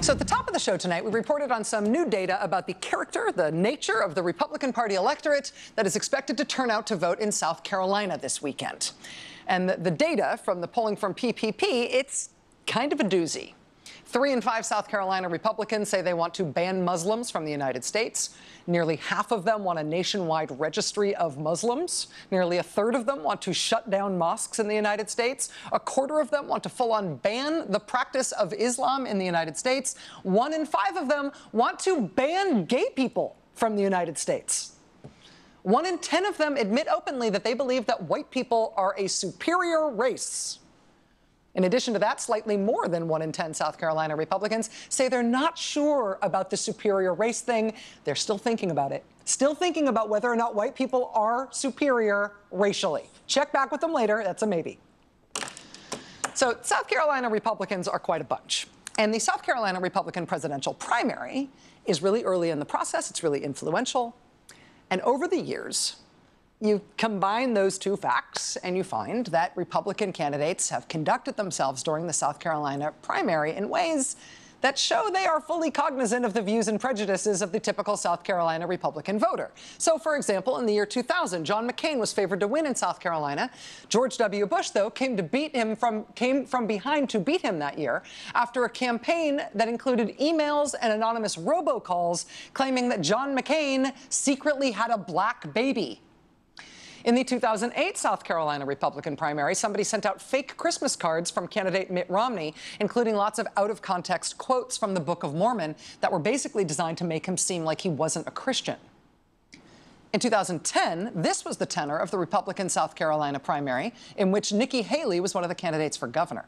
So at the top of the show tonight, we reported on some new data about the character, the nature of the Republican Party electorate that is expected to turn out to vote in South Carolina this weekend. And the data from the polling from PPP, it's kind of a doozy. 3 in 5 South Carolina Republicans say they want to ban Muslims from the United States. Nearly half of them want a nationwide registry of Muslims. Nearly a third of them want to shut down mosques in the United States. A quarter of them want to full-on ban the practice of Islam in the United States. 1 in 5 of them want to ban gay people from the United States. 1 in 10 of them admit openly that they believe that white people are a superior race. In addition to that, slightly more than 1 in 10 South Carolina Republicans say they're not sure about the superior race thing. They're still thinking about it. Still thinking about whether or not white people are superior racially. Check back with them later. That's a maybe. So South Carolina Republicans are quite a bunch. And the South Carolina Republican presidential primary is really early in the process. It's really influential. And over the years, you combine those two facts and you find that Republican candidates have conducted themselves during the South Carolina primary in ways that show they are fully cognizant of the views and prejudices of the typical South Carolina Republican voter. So, for example, in the year 2000, John McCain was favored to win in South Carolina. George W. Bush, though, came from behind to beat him that year after a campaign that included emails and anonymous robocalls claiming that John McCain secretly had a black baby. In the 2008 South Carolina Republican primary, somebody sent out fake Christmas cards from candidate Mitt Romney, including lots of out-of-context quotes from the Book of Mormon that were basically designed to make him seem like he wasn't a Christian. In 2010, this was the tenor of the Republican South Carolina primary, in which Nikki Haley was one of the candidates for governor.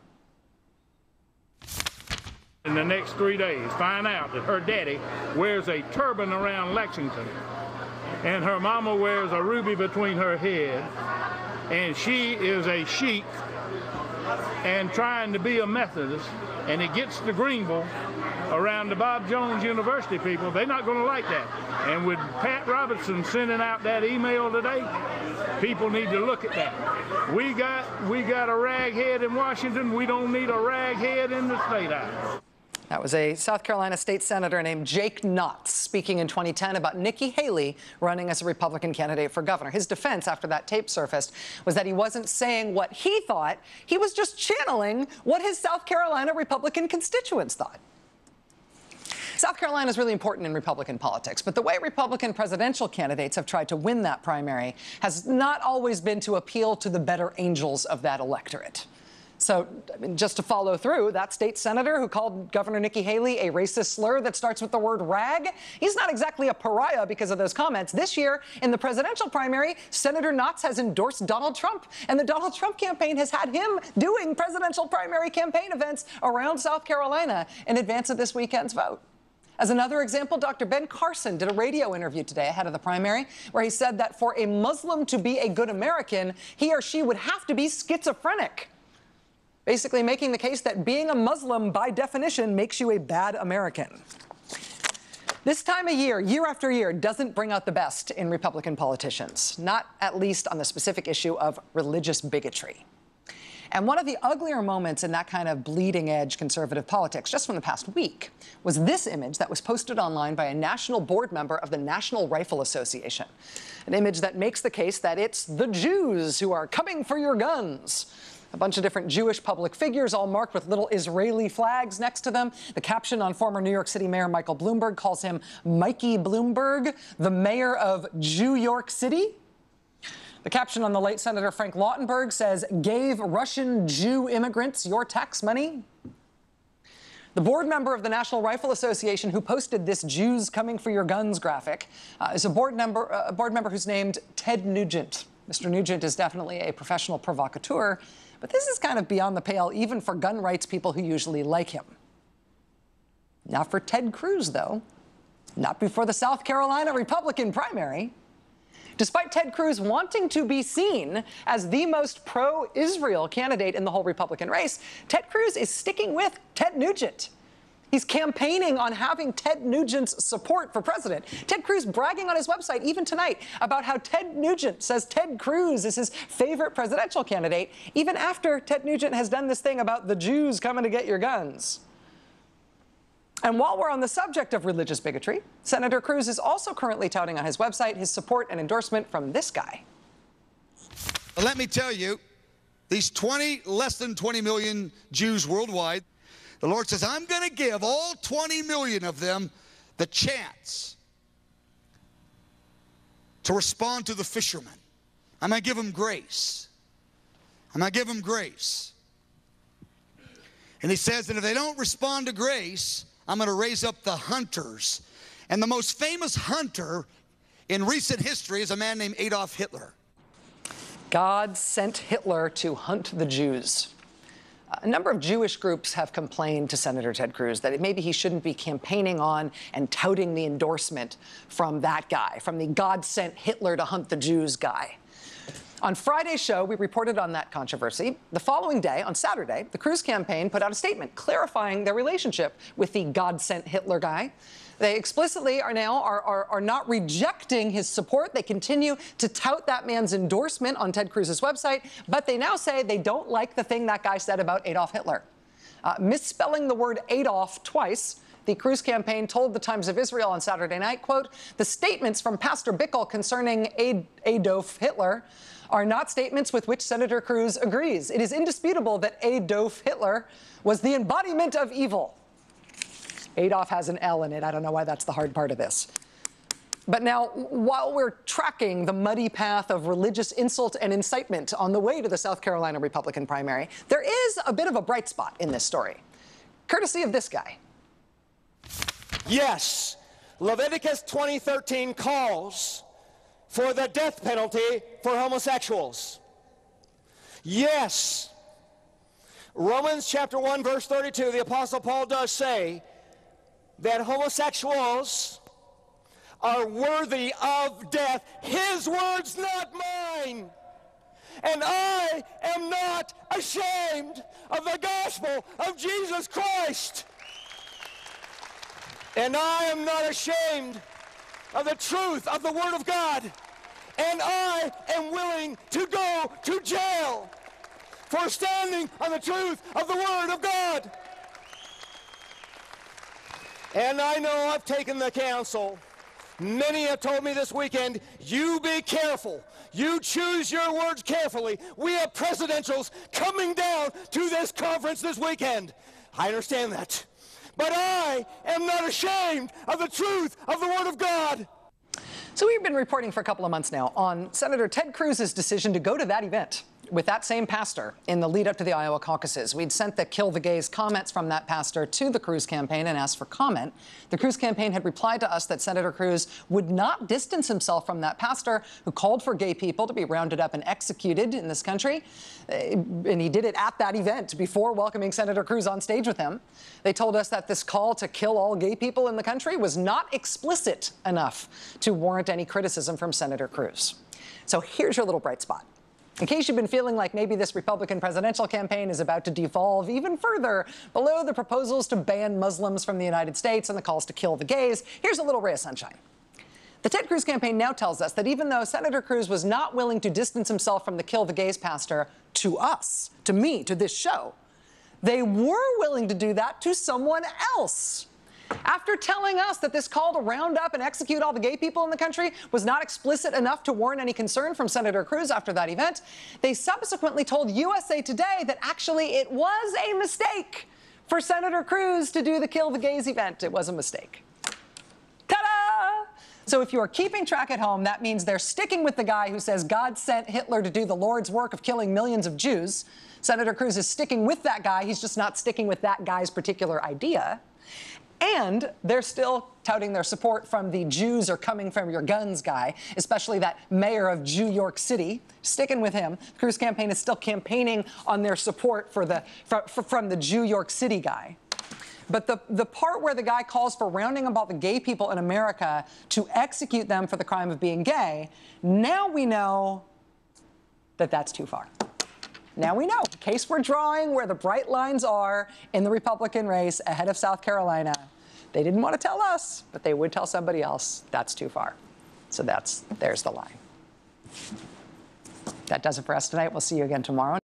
In the next 3 days, find out that her daddy wears a turban around Lexington, and her mama wears a ruby between her head, and she is a sheik and trying to be a Methodist, and it gets to Greenville around the Bob Jones University people. They're not going to like that. And with Pat Robertson sending out that email today, people need to look at that. We got a raghead in Washington. We don't need a raghead in the State House. That was a South Carolina state senator named Jake Knotts speaking in 2010 about Nikki Haley running as a Republican candidate for governor. His defense after that tape surfaced was that he wasn't saying what he thought. He was just channeling what his South Carolina Republican constituents thought. South Carolina is really important in Republican politics, but the way Republican presidential candidates have tried to win that primary has not always been to appeal to the better angels of that electorate. So, I mean, just to follow through, that state senator who called Governor Nikki Haley a racist slur that starts with the word rag, he's not exactly a pariah because of those comments. This year, in the presidential primary, Senator Knotts has endorsed Donald Trump, and the Donald Trump campaign has had him doing presidential primary campaign events around South Carolina in advance of this weekend's vote. As another example, Dr. Ben Carson did a radio interview today ahead of the primary where he said that for a Muslim to be a good American, he or she would have to be schizophrenic, basically making the case that being a Muslim, by definition, makes you a bad American. This time of year, year after year, doesn't bring out the best in Republican politicians, not at least on the specific issue of religious bigotry. And one of the uglier moments in that kind of bleeding-edge conservative politics, just from the past week, was this image that was posted online by a national board member of the National Rifle Association, an image that makes the case that it's the Jews who are coming for your guns. A bunch of different Jewish public figures, all marked with little Israeli flags next to them. The caption on former New York City Mayor Michael Bloomberg calls him Mikey Bloomberg, the mayor of Jew York City. The caption on the late Senator Frank Lautenberg says, "Gave Russian Jew immigrants your tax money." The board member of the National Rifle Association who posted this Jews coming for your guns graphic is a board member who's named Ted Nugent. Mr. Nugent is definitely a professional provocateur, but this is kind of beyond the pale even for gun rights people who usually like him. Not for Ted Cruz, though. Not before the South Carolina Republican primary. Despite Ted Cruz wanting to be seen as the most pro-Israel candidate in the whole Republican race, Ted Cruz is sticking with Ted Nugent. He's campaigning on having Ted Nugent's support for president. Ted Cruz bragging on his website, even tonight, about how Ted Nugent says Ted Cruz is his favorite presidential candidate, even after Ted Nugent has done this thing about the Jews coming to get your guns. And while we're on the subject of religious bigotry, Senator Cruz is also currently touting on his website his support and endorsement from this guy. Let me tell you, these less than 20 million Jews worldwide, the Lord says, I'm going to give all 20 million of them the chance to respond to the fishermen. I'm going to give them grace. I'm going to give them grace. And he says that if they don't respond to grace, I'm going to raise up the hunters. And the most famous hunter in recent history is a man named Adolf Hitler. God sent Hitler to hunt the Jews. A number of Jewish groups have complained to Senator Ted Cruz that maybe he shouldn't be campaigning on and touting the endorsement from that guy, from the God sent Hitler to hunt the Jews guy. On Friday's show, we reported on that controversy. The following day, on Saturday, the Cruz campaign put out a statement clarifying their relationship with the God sent Hitler guy. They explicitly are not rejecting his support. They continue to tout that man's endorsement on Ted Cruz's website, but they now say they don't like the thing that guy said about Adolf Hitler. Misspelling the word Adolf twice, the Cruz campaign told the Times of Israel on Saturday night, quote, the statements from Pastor Bickle concerning Adolf Hitler are not statements with which Senator Cruz agrees. It is indisputable that Adolf Hitler was the embodiment of evil. Adolf has an L in it. I don't know why that's the hard part of this. But now, while we're tracking the muddy path of religious insult and incitement on the way to the South Carolina Republican primary, there is a bit of a bright spot in this story, courtesy of this guy. Yes, Leviticus 20:13 calls for the death penalty for homosexuals. Yes, Romans chapter 1, verse 32, the Apostle Paul does say that homosexuals are worthy of death. His words, not mine. And I am not ashamed of the gospel of Jesus Christ. And I am not ashamed of the truth of the Word of God. And I am willing to go to jail for standing on the truth of the Word of God. And I know I've taken the counsel. Many have told me this weekend, you be careful. You choose your words carefully. We have presidentials coming down to this conference this weekend. I understand that. But I am not ashamed of the truth of the Word of God. So we've been reporting for a couple of months now on Senator Ted Cruz's decision to go to that event with that same pastor in the lead up to the Iowa caucuses. We'd sent the Kill the Gays comments from that pastor to the Cruz campaign and asked for comment. The Cruz campaign had replied to us that Senator Cruz would not distance himself from that pastor who called for gay people to be rounded up and executed in this country. And he did it at that event before welcoming Senator Cruz on stage with him. They told us that this call to kill all gay people in the country was not explicit enough to warrant any criticism from Senator Cruz. So here's your little bright spot. In case you've been feeling like maybe this Republican presidential campaign is about to devolve even further below the proposals to ban Muslims from the United States and the calls to kill the gays, here's a little ray of sunshine. The Ted Cruz campaign now tells us that even though Senator Cruz was not willing to distance himself from the Kill the Gays pastor to us, to me, to this show, they were willing to do that to someone else. After telling us that this call to round up and execute all the gay people in the country was not explicit enough to warrant any concern from Senator Cruz after that event, they subsequently told USA Today that actually it was a mistake for Senator Cruz to do the Kill the Gays event. It was a mistake. Ta-da! So if you are keeping track at home, that means they're sticking with the guy who says God sent Hitler to do the Lord's work of killing millions of Jews. Senator Cruz is sticking with that guy. He's just not sticking with that guy's particular idea. And they're still touting their support from the Jews are coming from your guns guy, especially that mayor of New York City, sticking with him. The Cruz campaign is still campaigning on their support from the New York City guy. But the part where the guy calls for rounding up all the gay people in America to execute them for the crime of being gay, now we know that that's too far. Now we know. In case we're drawing where the bright lines are in the Republican race ahead of South Carolina. They didn't want to tell us, but they would tell somebody else. That's too far. So there's the line. That does it for us tonight. We'll see you again tomorrow.